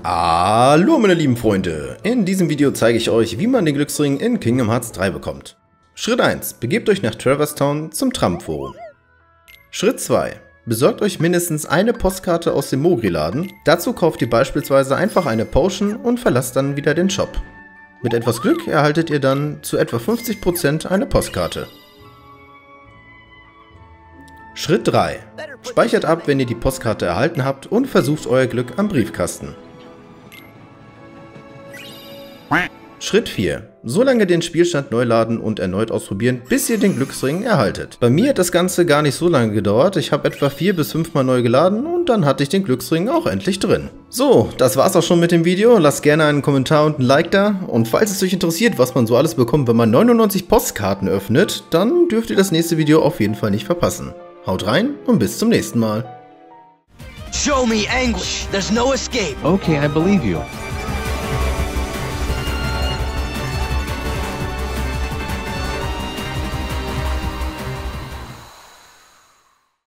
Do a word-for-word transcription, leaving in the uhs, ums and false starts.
Hallo meine lieben Freunde, in diesem Video zeige ich euch, wie man den Glücksring in Kingdom Hearts drei bekommt. Schritt eins. Begebt euch nach Traverse Town zum Tramp-Forum. Schritt zwei. Besorgt euch mindestens eine Postkarte aus dem Mogri-Laden. Dazu kauft ihr beispielsweise einfach eine Potion und verlasst dann wieder den Shop. Mit etwas Glück erhaltet ihr dann zu etwa fünfzig Prozent eine Postkarte. Schritt drei. Speichert ab, wenn ihr die Postkarte erhalten habt und versucht euer Glück am Briefkasten. Schritt vier. So lange den Spielstand neu laden und erneut ausprobieren, bis ihr den Glücksring erhaltet. Bei mir hat das Ganze gar nicht so lange gedauert. Ich habe etwa vier bis fünf Mal neu geladen und dann hatte ich den Glücksring auch endlich drin. So, das war's auch schon mit dem Video. Lasst gerne einen Kommentar und ein Like da. Und falls es euch interessiert, was man so alles bekommt, wenn man neunundneunzig Postkarten öffnet, dann dürft ihr das nächste Video auf jeden Fall nicht verpassen. Haut rein und bis zum nächsten Mal. Show me anguish. There's no escape. Okay, I believe you.